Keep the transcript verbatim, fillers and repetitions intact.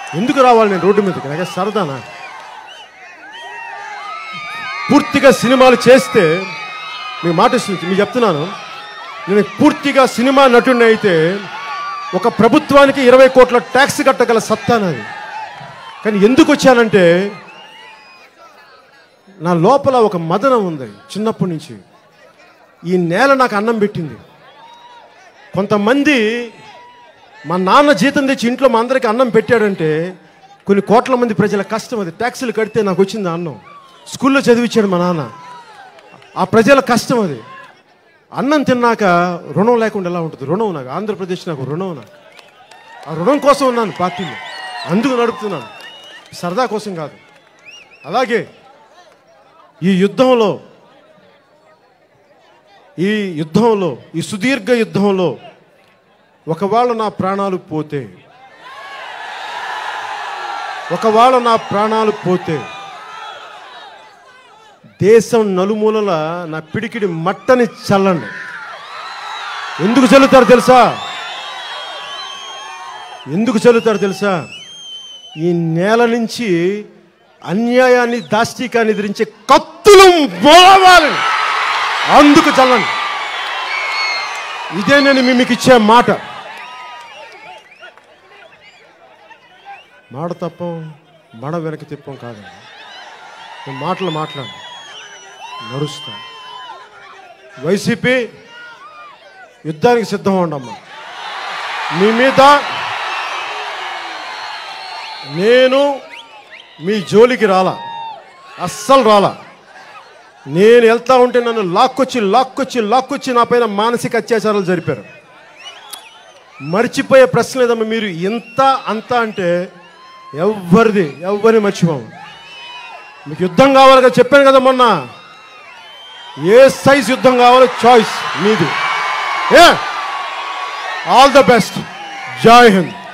ఎందుకు రావాలి నేను రోడ్డు మీదకి? నాకు సరదానా? పూర్తిగా సినిమాలు చేస్తే మీకు మాట ఇస్తుంది, మీకు చెప్తున్నాను, నేను పూర్తిగా సినిమా నటుడిని అయితే ఒక ప్రభుత్వానికి ఇరవై కోట్ల ట్యాక్స్ కట్టగల సత్తా నాది. కానీ ఎందుకు వచ్చానంటే నా లోపల ఒక మదనం ఉంది చిన్నప్పటి నుంచి. ఈ నేల నాకు అన్నం పెట్టింది. కొంతమంది మా నాన్న జీతం తెచ్చి ఇంట్లో మా అందరికీ అన్నం పెట్టాడంటే కొన్ని కోట్ల మంది ప్రజల కష్టం అది. ట్యాక్సులు కడితే నాకు వచ్చింది అన్నం. స్కూల్లో చదివించాడు మా నాన్న. ఆ ప్రజల కష్టం అది. అన్నం తిన్నాక రుణం లేకుండా ఎలా ఉంటుంది? రుణం నాకు, ఆంధ్రప్రదేశ్ నాకు రుణం. నాకు ఆ రుణం కోసం ఉన్నాను పార్టీలో, అందుకు నడుపుతున్నాను, సరదా కోసం కాదు. అలాగే ఈ యుద్ధంలో ఈ యుద్ధంలో ఈ సుదీర్ఘ యుద్ధంలో ఒకవేళ నా ప్రాణాలు పోతే ఒకవేళ నా ప్రాణాలు పోతే దేశం నలుమూలల నా పిడికిడి మట్టని చల్లండి. ఎందుకు చల్లుతారు తెలుసా? ఎందుకు చల్లుతారు తెలుసా? ఈ నేల నుంచి అన్యాయాన్ని దాష్టికాన్ని ఎదిరించే కత్తులు మోవాలి, అందుకు చల్లండి. ఇదే నేను మీకు ఇచ్చే మాట. మాట తప్పం, మడ వెనక్కి తిప్పం కాదండి. నేను మాటలు మాట్లాడు నడుస్తా. వైసీపీ యుద్ధానికి సిద్ధం ఉండమ్మా. మీ మీద నేను మీ జోలికి రాలా, అస్సలు రాలా. నేను వెళ్తా ఉంటే నన్ను లాక్కొచ్చి లాక్కొచ్చి లాక్కొచ్చి నా పైన మానసిక అత్యాచారాలు జరిపారు. మర్చిపోయే ప్రశ్న లేదమ్మా. మీరు ఇంత అంత అంటే ఎవరిది ఎవరిని మర్చిపోము. మీకు యుద్ధం కావాలిగా చెప్పాను కదా మొన్న. ఏ సైజ్ యుద్ధం కావాలో చాయిస్ మీది. ఏ all the best. Jai Hind.